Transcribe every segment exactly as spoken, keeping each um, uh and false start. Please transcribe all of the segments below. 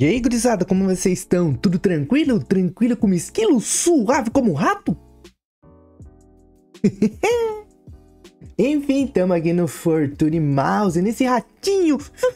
E aí, gurizada, como vocês estão? Tudo tranquilo? Tranquilo como esquilo? Suave como rato? Enfim, estamos aqui no Fortune Mouse, nesse ratinho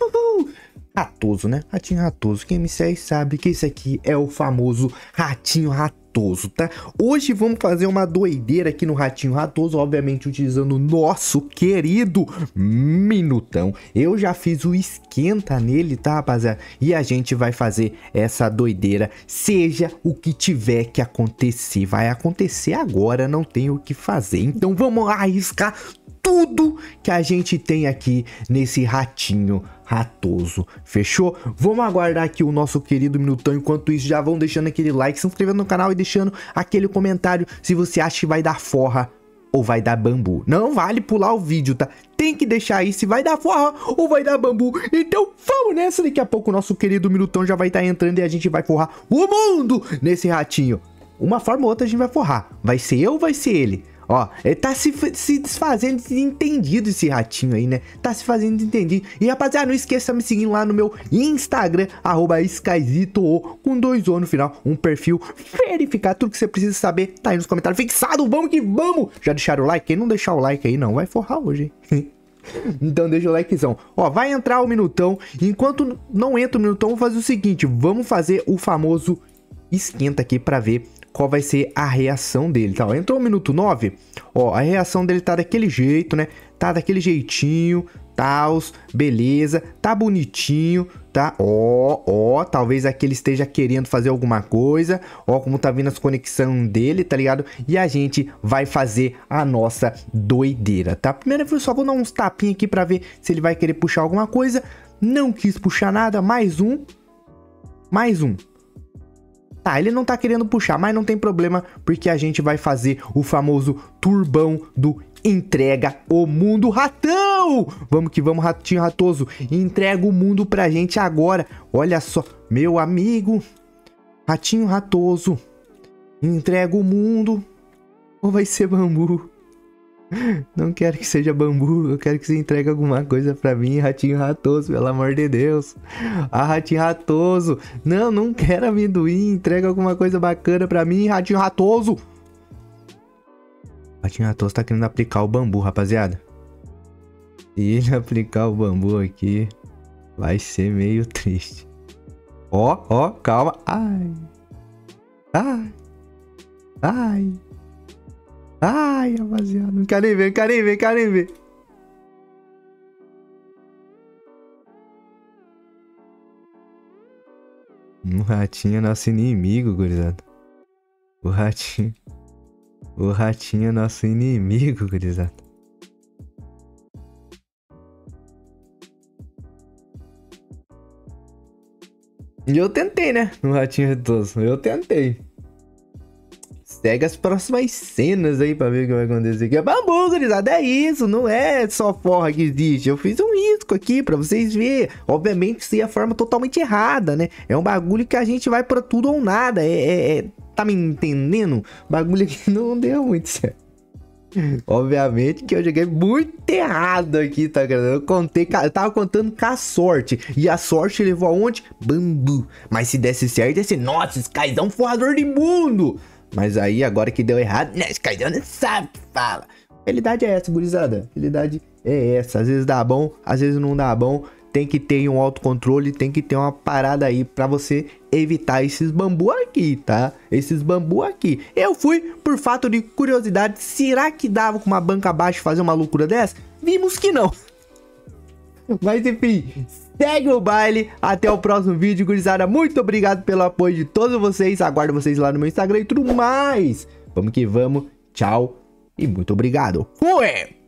ratoso, né? Ratinho ratoso. Quem me segue sabe que esse aqui é o famoso ratinho ratoso, tá? Hoje vamos fazer uma doideira aqui no ratinho ratoso, obviamente utilizando o nosso querido minutão. Eu já fiz o esquenta nele, tá, rapaziada? E a gente vai fazer essa doideira, seja o que tiver que acontecer. Vai acontecer agora, não tem o que fazer. Então vamos arriscar tudo que a gente tem aqui nesse ratinho ratoso, fechou? Vamos aguardar aqui o nosso querido minutão. Enquanto isso, já vão deixando aquele like, se inscrevendo no canal e deixando aquele comentário se você acha que vai dar forra ou vai dar bambu. Não vale pular o vídeo, tá? Tem que deixar aí se vai dar forra ou vai dar bambu. Então vamos nessa, daqui a pouco o nosso querido minutão já vai estar entrando e a gente vai forrar o mundo nesse ratinho. Uma forma ou outra a gente vai forrar. Vai ser eu ou vai ser ele? Ó, ele tá se, se desfazendo de entendido esse ratinho aí, né? Tá se fazendo de entendido. E rapaziada, não esqueça de me seguir lá no meu Instagram, arroba Skyzito, com dois O no final, um perfil verificado. Tudo que você precisa saber tá aí nos comentários fixado. Vamos que vamos! Já deixaram o like? Quem não deixar o like aí não vai forrar hoje, hein? Então deixa o likezão. Ó, vai entrar o minutão. Enquanto não entra o minutão, vamos fazer o seguinte. Vamos fazer o famoso esquenta aqui pra ver qual vai ser a reação dele, tá? Ó, entrou o minuto nove, ó, a reação dele tá daquele jeito, né? Tá daquele jeitinho, tals, beleza, tá bonitinho, tá? Ó, ó, talvez aqui ele esteja querendo fazer alguma coisa, ó, como tá vindo as conexões dele, tá ligado? E a gente vai fazer a nossa doideira, tá? Primeiro eu só vou dar uns tapinhos aqui pra ver se ele vai querer puxar alguma coisa. Não quis puxar nada, mais um, mais um. Tá, ele não tá querendo puxar, mas não tem problema, porque a gente vai fazer o famoso turbão do entrega o mundo ratão. Vamos que vamos, ratinho ratoso. Entrega o mundo pra gente agora. Olha só, meu amigo. Ratinho ratoso. Entrega o mundo. Ou vai ser bambu? Não quero que seja bambu, eu quero que você entregue alguma coisa pra mim, ratinho ratoso, pelo amor de Deus. Ah, ratinho ratoso. Não, não quero amendoim, entrega alguma coisa bacana pra mim, ratinho ratoso. Ratinho ratoso tá querendo aplicar o bambu, rapaziada. Se ele aplicar o bambu aqui, vai ser meio triste. Ó, ó, calma. Ai. Ai. Ai. Ai, rapaziada, não quero nem ver, quero nem ver, quero nem ver. O ratinho é nosso inimigo, gurizada. O ratinho. O ratinho é nosso inimigo, gurizada. E eu tentei, né? No ratinho retoso. Eu tentei. Segue as próximas cenas aí pra ver o que vai acontecer aqui. É bambu, gurizada, é isso, não é só forra que existe. Eu fiz um risco aqui pra vocês verem. Obviamente isso é a forma totalmente errada, né? É um bagulho que a gente vai pra tudo ou nada. É, é, é... Tá me entendendo? Bagulho aqui não deu muito certo. Obviamente que eu joguei muito errado aqui, tá, galera? Eu contei, eu tava contando com a sorte. E a sorte levou aonde? Bambu. Mas se desse certo, ia ser, nossa, Skyzão forrador de mundo. Mas aí, agora que deu errado, né? Skyzão não sabe o que fala. A realidade é essa, gurizada. A realidade é essa. Às vezes dá bom, às vezes não dá bom. Tem que ter um autocontrole, tem que ter uma parada aí pra você evitar esses bambu aqui, tá? Esses bambu aqui. Eu fui por fato de curiosidade. Será que dava com uma banca abaixo fazer uma loucura dessa? Vimos que não. Mas enfim, segue o baile. Até o próximo vídeo, gurizada. Muito obrigado pelo apoio de todos vocês. Aguardo vocês lá no meu Instagram e tudo mais. Vamos que vamos. Tchau e muito obrigado. Fui!